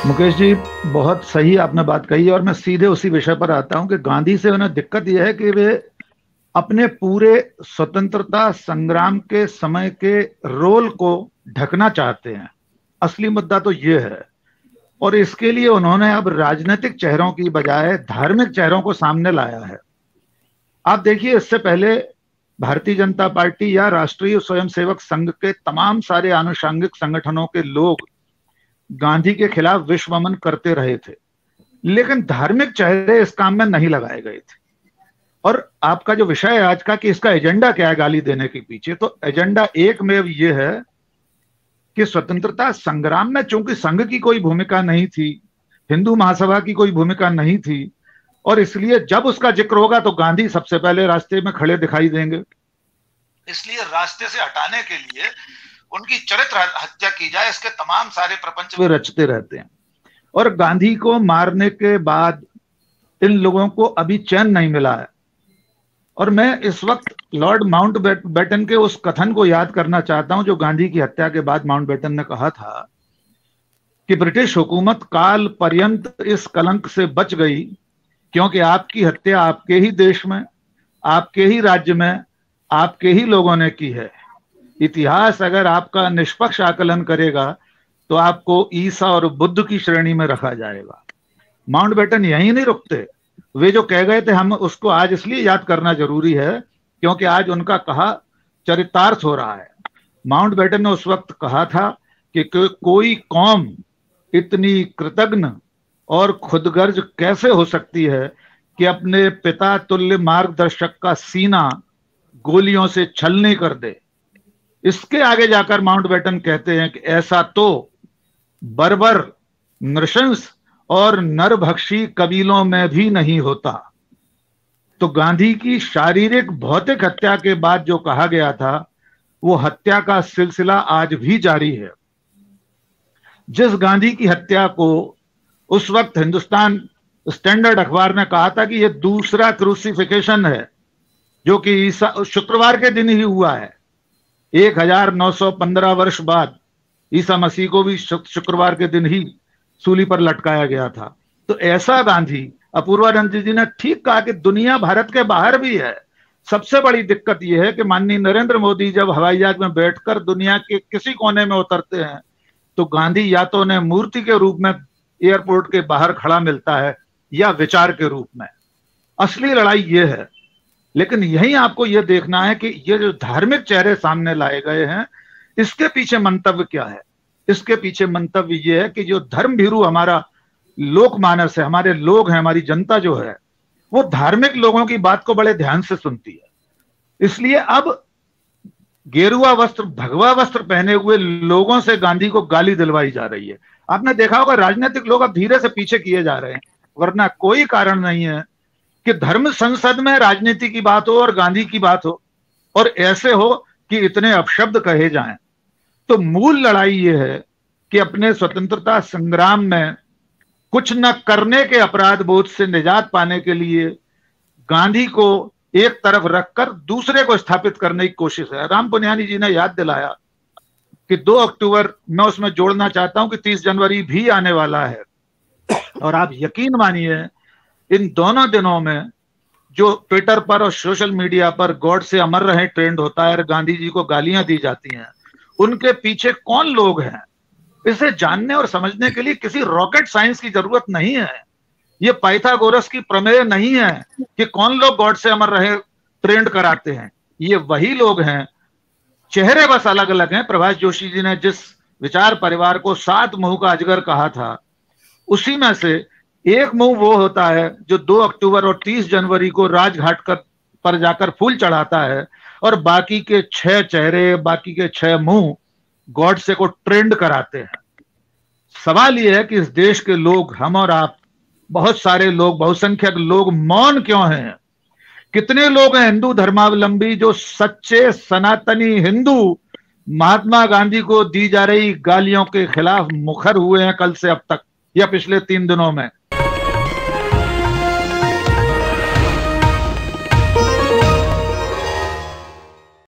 मुकेश जी, बहुत सही आपने बात कही है और मैं सीधे उसी विषय पर आता हूं कि गांधी से उन्हें दिक्कत यह है कि वे अपने पूरे स्वतंत्रता संग्राम के समय के रोल को ढकना चाहते हैं। असली मुद्दा तो ये है। और इसके लिए उन्होंने अब राजनीतिक चेहरों की बजाय धार्मिक चेहरों को सामने लाया है। आप देखिए, इससे पहले भारतीय जनता पार्टी या राष्ट्रीय स्वयंसेवक संघ के तमाम सारे आनुषंगिक संगठनों के लोग गांधी के खिलाफ विश्वमन करते रहे थे, लेकिन धार्मिक चेहरे इस काम में नहीं लगाए गए थे। और आपका जो विषय है आज का कि इसका एजेंडा क्या है गाली देने के पीछे, तो एजेंडा एक में ये है कि स्वतंत्रता संग्राम में चूंकि संघ की कोई भूमिका नहीं थी, हिंदू महासभा की कोई भूमिका नहीं थी, और इसलिए जब उसका जिक्र होगा तो गांधी सबसे पहले रास्ते में खड़े दिखाई देंगे। इसलिए रास्ते से हटाने के लिए उनकी चरित्र हत्या की जाए, इसके तमाम सारे प्रपंच वे रचते रहते हैं। और गांधी को मारने के बाद इन लोगों को अभी चैन नहीं मिला है। और मैं इस वक्त लॉर्ड माउंटबेटन के उस कथन को याद करना चाहता हूं जो गांधी की हत्या के बाद माउंटबेटन ने कहा था कि ब्रिटिश हुकूमत काल पर्यंत इस कलंक से बच गई क्योंकि आपकी हत्या आपके ही देश में, आपके ही राज्य में, आपके ही लोगों ने की है। इतिहास अगर आपका निष्पक्ष आकलन करेगा तो आपको ईसा और बुद्ध की श्रेणी में रखा जाएगा। माउंटबेटन यहीं नहीं रुकते, वे जो कह गए थे हम उसको आज इसलिए याद करना जरूरी है क्योंकि आज उनका कहा चरितार्थ हो रहा है। माउंटबेटन ने उस वक्त कहा था कि कोई कौम इतनी कृतघ्न और खुदगर्ज कैसे हो सकती है कि अपने पिता तुल्य मार्गदर्शक का सीना गोलियों से छलनी कर दे। इसके आगे जाकर माउंटबेटन कहते हैं कि ऐसा तो बर्बर, नृशंस और नरभक्षी कबीलों में भी नहीं होता। तो गांधी की शारीरिक भौतिक हत्या के बाद जो कहा गया था वो हत्या का सिलसिला आज भी जारी है। जिस गांधी की हत्या को उस वक्त हिंदुस्तान स्टैंडर्ड अखबार ने कहा था कि यह दूसरा क्रूसिफिकेशन है, जो कि शुक्रवार के दिन ही हुआ है, 1915 वर्ष बाद ईसा मसीह को भी शुक्रवार के दिन ही सूली पर लटकाया गया था। तो ऐसा गांधी, अपूर्वानंद जी ने ठीक कहा कि दुनिया भारत के बाहर भी है। सबसे बड़ी दिक्कत यह है कि माननीय नरेंद्र मोदी जब हवाई जहाज में बैठकर दुनिया के किसी कोने में उतरते हैं तो गांधी या तो उन्हें मूर्ति के रूप में एयरपोर्ट के बाहर खड़ा मिलता है या विचार के रूप में। असली लड़ाई यह है। लेकिन यही आपको यह देखना है कि ये जो धार्मिक चेहरे सामने लाए गए हैं इसके पीछे मंतव्य क्या है। इसके पीछे मंतव्य यह है कि जो धर्म भीरू हमारा लोकमानस है, हमारे लोग हैं, हमारी जनता जो है वो धार्मिक लोगों की बात को बड़े ध्यान से सुनती है। इसलिए अब गेरुआ वस्त्र, भगवा वस्त्र पहने हुए लोगों से गांधी को गाली दिलवाई जा रही है। आपने देखा होगा राजनीतिक लोग अब धीरे से पीछे किए जा रहे हैं, वरना कोई कारण नहीं है कि धर्म संसद में राजनीति की बात हो और गांधी की बात हो और ऐसे हो कि इतने अपशब्द कहे जाएं। तो मूल लड़ाई यह है कि अपने स्वतंत्रता संग्राम में कुछ न करने के अपराध बोध से निजात पाने के लिए गांधी को एक तरफ रखकर दूसरे को स्थापित करने की कोशिश है। राम पुनियानी जी ने याद दिलाया कि 2 अक्टूबर, मैं उसमें जोड़ना चाहता हूं कि 30 जनवरी भी आने वाला है। और आप यकीन मानिए इन दोनों दिनों में जो ट्विटर पर और सोशल मीडिया पर गॉड से अमर रहे ट्रेंड होता है और गांधी जी को गालियां दी जाती हैं, उनके पीछे कौन लोग हैं इसे जानने और समझने के लिए किसी रॉकेट साइंस की जरूरत नहीं है। ये पाइथागोरस की प्रमेय नहीं है कि कौन लोग गॉड से अमर रहे ट्रेंड कराते हैं। ये वही लोग हैं, चेहरे बस अलग अलग हैं। प्रभाष जोशी जी ने जिस विचार परिवार को 7 मुंह का अजगर कहा था, उसी में से एक मुंह वो होता है जो 2 अक्टूबर और 30 जनवरी को राजघाट पर जाकर फूल चढ़ाता है और बाकी के 6 चेहरे, बाकी के 6 मुंह गॉडसे को ट्रेंड कराते हैं। सवाल यह है कि इस देश के लोग, हम और आप, बहुत सारे लोग, बहुसंख्यक लोग मौन क्यों हैं? कितने लोग हैं हिंदू धर्मावलंबी जो सच्चे सनातनी हिंदू महात्मा गांधी को दी जा रही गालियों के खिलाफ मुखर हुए हैं कल से अब तक या पिछले 3 दिनों में?